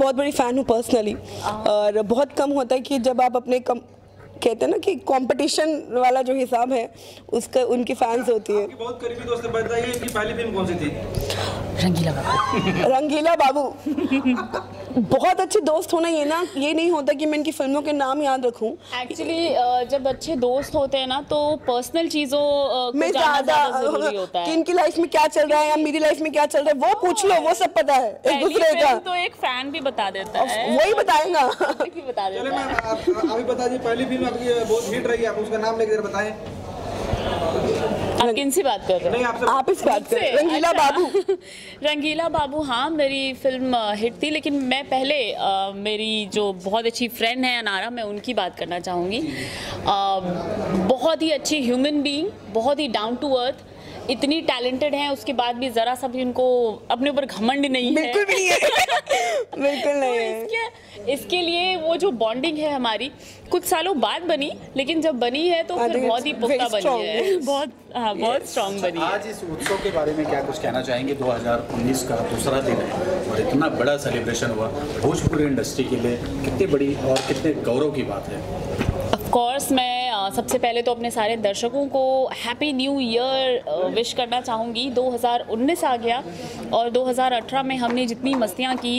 बहुत बड़ी फ़ैन हूँ पर्सनली, और बहुत कम होता है कि जब आप अपने कहते हैं ना कि कंपटीशन वाला जो हिसाब है उसका उनकी फैंस होती है। आपकी बहुत करीबी दोस्त है, बताइए इनकी पहली फिल्म कौन सी थी? रंगीला बाबू। रंगीला बाबू। बहुत अच्छे दोस्त होना ये नहीं होता कि मैं इनकी फिल्मों के नाम याद रखूं। एक्चुअली जब अच्छे दोस्त होते हैं ना तो पर्सनल चीजों में ज़्यादा जरूरी होता कि है। इनकी लाइफ में क्या चल रहा है या मेरी लाइफ में क्या चल रहा है वो पूछ लो, वो सब पता है एक दूसरे का। तो एक फैन भी बता देता है, वही बताएगा। भी बता चले देता मैम, है। आप अभी बता दीजिए, पहली फिल्म आपकी बहुत हिट रही है, आप उसका नाम लेकर बताएं। आप किन से बात कर रहे नहीं, हैं? आपसे आप इस बात मुझसे? करें। रंगीला अच्छा। बाबू। रंगीला बाबू, हाँ मेरी फिल्म हिट थी, लेकिन मैं पहले मेरी जो बहुत अच्छी फ्रेंड है अनारा, मैं उनकी बात करना चाहूँगी। बहुत ही अच्छी ह्यूमन बीइंग, बहुत ही डाउन टू अर्थ, इतनी टैलेंटेड हैं, उसके बाद भी ज़रा सा भी उनको अपने ऊपर घमंड नहीं है। बिल्कुल भी नहीं है। बिल्कुल नहीं है। इसके लिए वो जो बॉन्डिंग है हमारी कुछ सालों बाद बनी, लेकिन जब बनी है तो फिर बहुत ही पुख्ता बनी है, बहुत स्ट्रॉन्ग बनी है। आज इस उत्सव के बारे में क्या कुछ कहना चाहेंगे? 2019 का दूसरा दिन है और इतना बड़ा सेलिब्रेशन हुआ भोजपुरी इंडस्ट्री के लिए, कितनी बड़ी और कितने गौरव की बात है। ऑफ कोर्स मैं सबसे पहले तो अपने सारे दर्शकों को हैप्पी न्यू ईयर विश करना चाहूँगी। 2019 आ गया और 2018 में हमने जितनी मस्तियाँ की,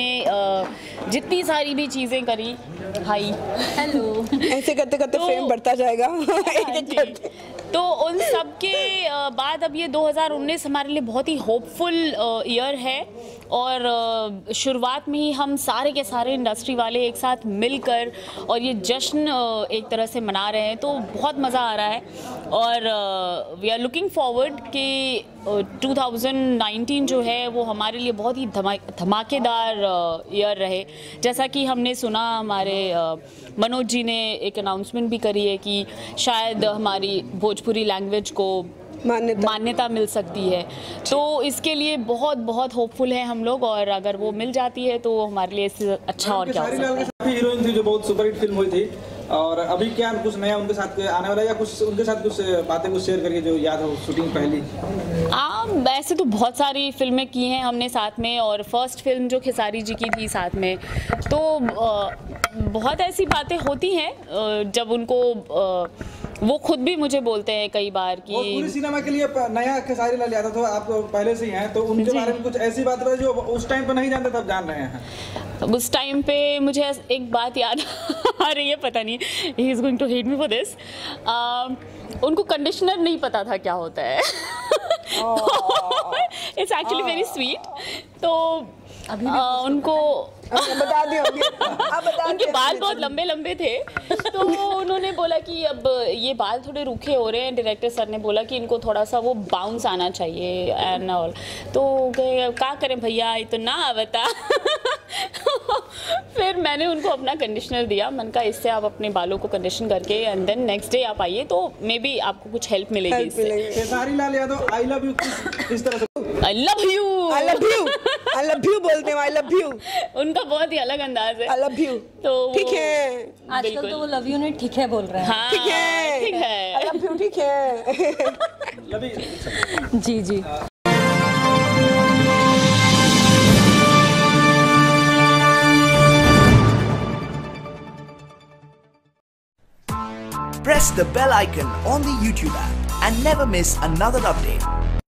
जितनी सारी भी चीज़ें करी, हाई हेलो, ऐसे करते करते फ्रेम बढ़ता जाएगा। एक करते। तो उन सब के बाद अब ये 2019 हमारे लिए बहुत ही होपफुल ईयर है, और शुरुआत में ही हम सारे के सारे इंडस्ट्री वाले एक साथ मिलकर और ये जश्न एक तरह से मना रहे हैं, तो बहुत मज़ा आ रहा है। और वी आर लुकिंग फॉरवर्ड कि 2019 जो है वो हमारे लिए बहुत ही धमाकेदार ईयर रहे। जैसा कि हमने सुना, हमारे मनोज जी ने एक अनाउंसमेंट भी करी है कि शायद हमारी भोजपुरी लैंग्वेज को मान्यता मिल सकती है, तो इसके लिए बहुत बहुत होपफुल है हम लोग, और अगर वो मिल जाती है तो हमारे लिए इससे अच्छा और क्या हो सकता है। हीरोइन थी जो बहुत सुपरहिट फिल्म हुई थी, और अभी क्या कुछ नया उनके साथ आने वाला है, या कुछ उनके साथ कुछ बातें कुछ शेयर करिए जो याद हो शूटिंग पहली? वैसे तो बहुत सारी फिल्में की हैं हमने साथ में, और फर्स्ट फिल्म जो खेसारी जी की थी साथ में, तो बहुत ऐसी बातें होती हैं जब उनको वो खुद भी मुझे बोलते हैं कई बार कि पूरी सिनेमा के लिए नया खेसारी लाल यादव तो आप पहले से ही हैं, तो उनके बारे में कुछ ऐसी बात है जो उस टाइम पे नहीं जानते तब जान रहे हैं? उस टाइम पे मुझे एक बात याद आ रही है, पता नहीं he is going to hate me for this. उनको कंडीशनर नहीं पता था क्या होता है। It's actually very sweet. तो अभी उनको बता दिया उनके बाल बहुत लंबे लंबे थे, तो उन्होंने बोला कि अब ये बाल थोड़े रूखे हो रहे हैं, डायरेक्टर सर ने बोला कि इनको थोड़ा सा वो बाउंस आना चाहिए एंड ऑल, तो क्या करें भैया, ये तो ना आवता। फिर मैंने उनको अपना कंडीशनर दिया, मैंने कहा इससे आप अपने बालों को कंडीशन करके एंड देन नेक्स्ट डे आप आइए, तो मे बी आपको कुछ हेल्प मिलेगी इससे। Khesari Lal Yadav I love you किस तरह से? I love you, I love you, I love you बोलते हैं, आई लव यू। उनका बहुत ही अलग अंदाज है, आई लव यू। तो ठीक है, आजकल तो वो लव यू ने ठीक है बोल रहे हैं। हाँ, ठीक है, ठीक है, आई लव यू, ठीक है। जी जी। Press the bell icon on the YouTube app and never miss another update.